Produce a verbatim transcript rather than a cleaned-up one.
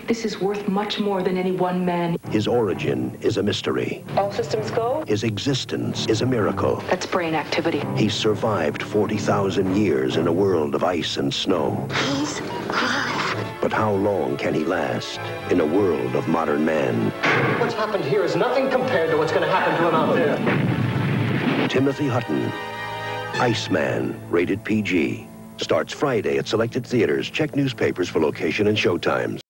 This is worth much more than any one man. His origin is a mystery. All systems go? His existence is a miracle. That's brain activity. He survived forty thousand years in a world of ice and snow. He's alive. But how long can he last in a world of modern man? What's happened here is nothing compared to what's going to happen to him out there. Timothy Hutton, Iceman, rated P G. Starts Friday at selected theaters. Check newspapers for location and showtimes.